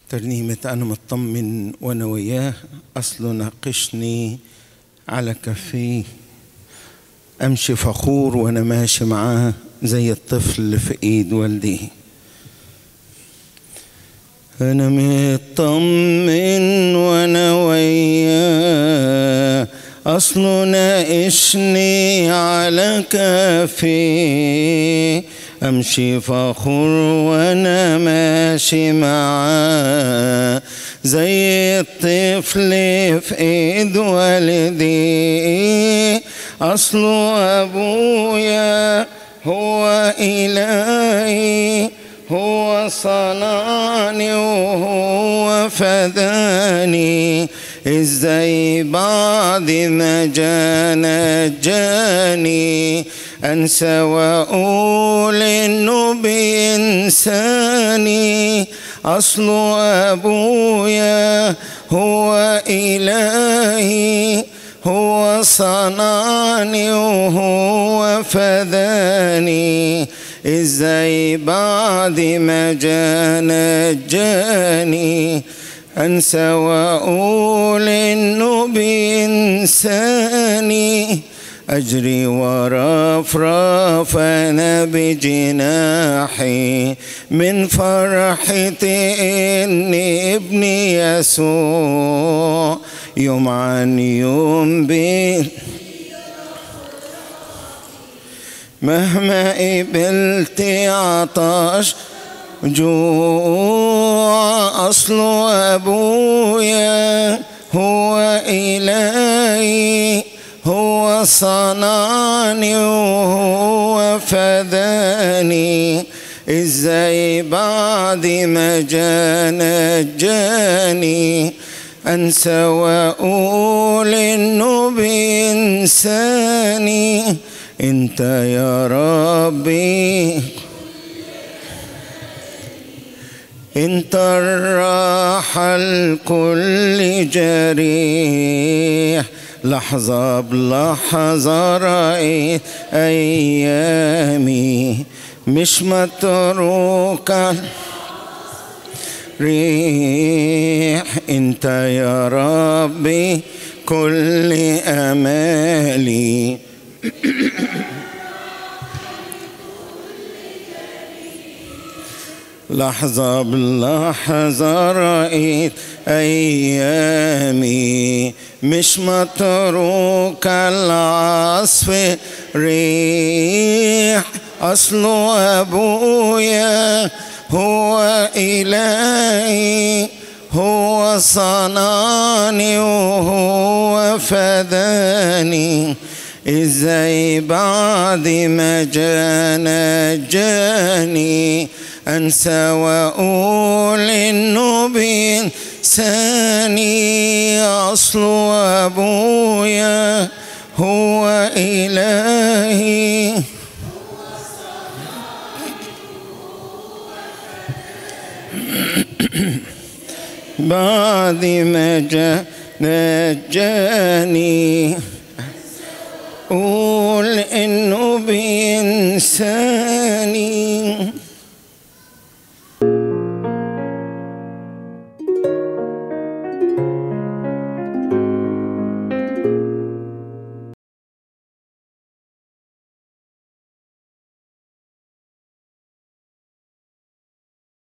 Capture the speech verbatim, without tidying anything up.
ترنيمة أنا مطمن وأنا وياه، أصله ناقشني على كفيه، أمشي فخور وأنا ماشي معاه زي الطفل في إيد والديه. أنا مطمن وأنا وياه، أصله ناقشني على كفيه، أمشي فخور وأنا ماشي معاه زي الطفل في إيد والديه. أصله أبويا هو إلهي، هو صنعني وهو فداني، إزاي بعد ما جانا جاني أنسى وأقول إنه بإنساني. أصله أبويا هو إلهي، هو صنعني وهو فداني، إزاي بعد ما جانا جاني أنسى وأقول إنه بإنساني. أجري ورفرف أنا بجناحي من فرحتي إن ابني يسوع يوم عن يوم بي، مهما قبلت عطش جوع. أصله أبويا هو إلهي، هو صنعني وهو فداني، إزاي بعد ما جانا جاني أنسى وأقول إنه بإنساني. أنت يا ربي أنت الراحة لكل جريح، لحظة بلحظة رأيت أيامي مش متروكة ريح. أنت يا ربي كل أمالي لحظة بلحظة رأيت أيامي مش متروكة العصف ريح. أصله أبويا هو إلهي، هو صنعني وهو فداني، إزاي بعد ما جانا جاني أنسى وأقول إنه بإنساني. أصله أبويا هو إلهي، بعد ما جانا جاني قول إنه بإنساني.